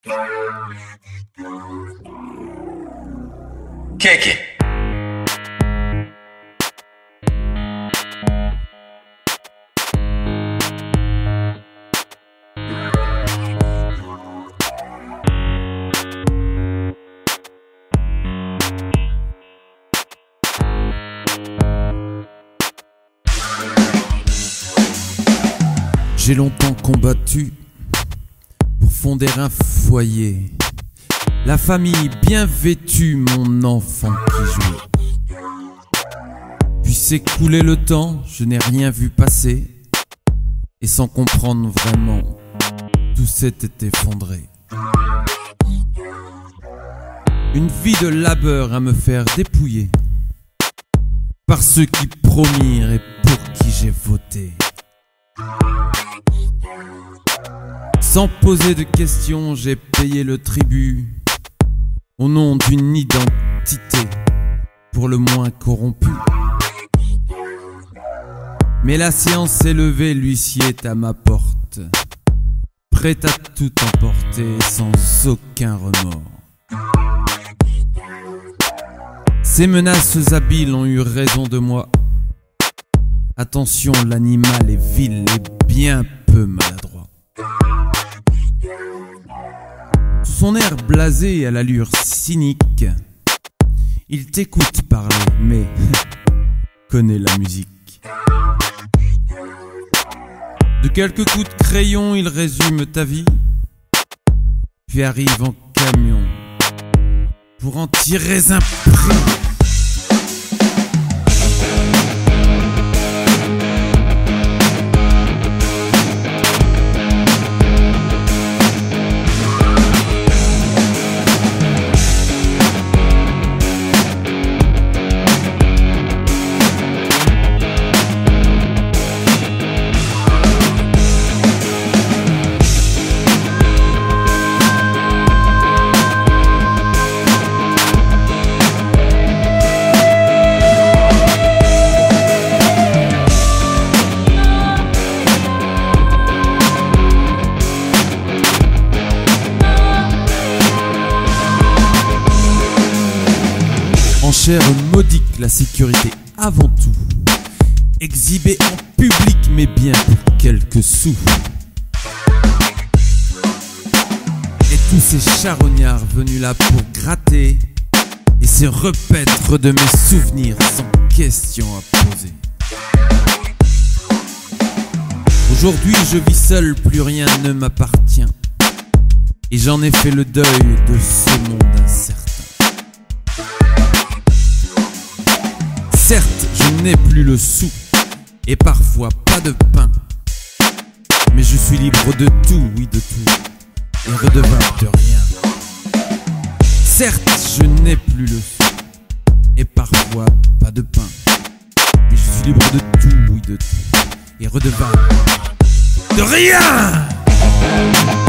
Kick it. J'ai longtemps combattu pour fonder un foyer, la famille bien vêtue, mon enfant qui jouait. Puis s'écouler le temps, je n'ai rien vu passer, et sans comprendre vraiment, tout s'était effondré. Une vie de labeur à me faire dépouiller par ceux qui promirent et pour qui j'ai voté. Sans poser de questions, j'ai payé le tribut au nom d'une identité pour le moins corrompue. Mais la science s'est levée, l'huissier est à ma porte, prêt à tout emporter sans aucun remords. Ces menaces habiles ont eu raison de moi. Attention, l'animal est vil et bien peu maladroit. Sous son air blasé et à l'allure cynique, il t'écoute parler, mais connaît la musique. De quelques coups de crayon, il résume ta vie, puis arrive en camion pour en tirer un prix. Enchère modique, la sécurité avant tout, exhibée en public mais bien pour quelques sous. Et tous ces charognards venus là pour gratter et se repaître de mes souvenirs sans question à poser. Aujourd'hui je vis seul, plus rien ne m'appartient, et j'en ai fait le deuil de ce monde incertain. Certes, je n'ai plus le sou, et parfois pas de pain, mais je suis libre de tout, oui de tout, et redevable de rien. Certes, je n'ai plus le sou, et parfois pas de pain, mais je suis libre de tout, oui de tout, et redevable de rien.